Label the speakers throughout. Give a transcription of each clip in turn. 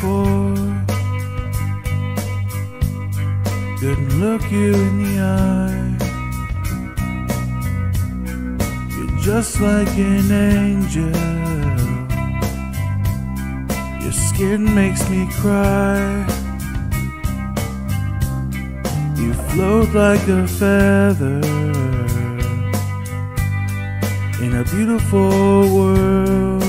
Speaker 1: before. Couldn't look you in the eye. You're just like an angel. Your skin makes me cry. You float like a feather in a beautiful world.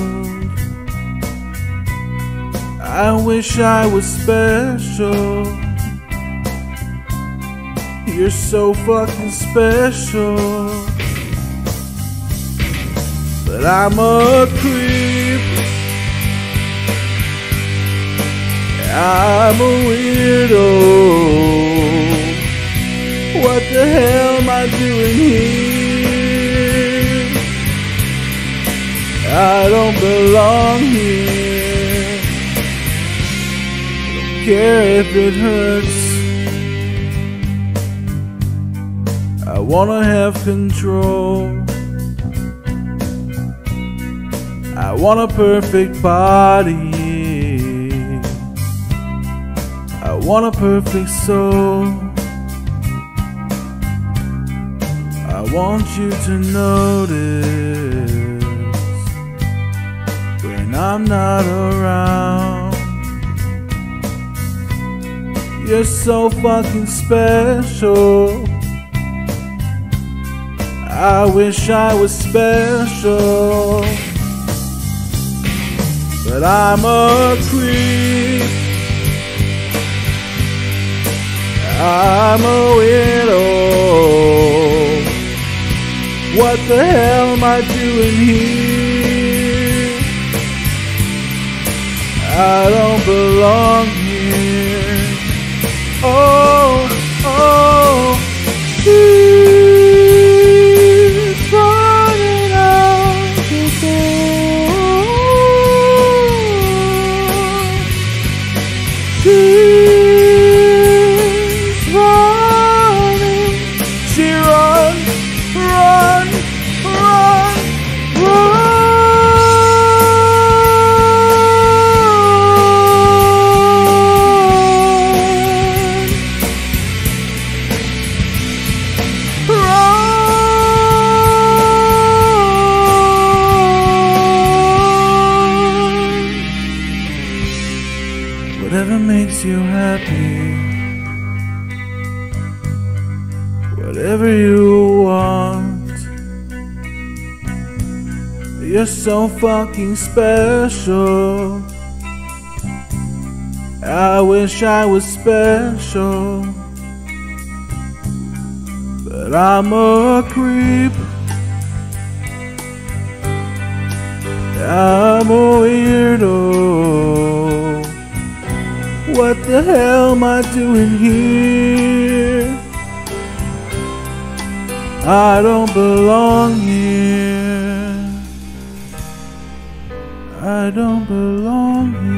Speaker 1: I wish I was special. You're so fucking special. But I'm a creep. I'm a weirdo. What the hell am I doing here? I don't belong here. Don't care if it hurts. I wanna have control. I want a perfect body. I want a perfect soul. I want you to notice when I'm not around. You're so fucking special. I wish I was special. But I'm a creep. I'm a weirdo. What the hell am I doing here? I don't belong here. Oh, oh, she's running out the door. She's running. She runs, run, run, run. Whatever makes you happy, whatever you want. You're so fucking special. I wish I was special. But I'm a creep. I'm a weirdo. What the hell am I doing here? I don't belong here. I don't belong here.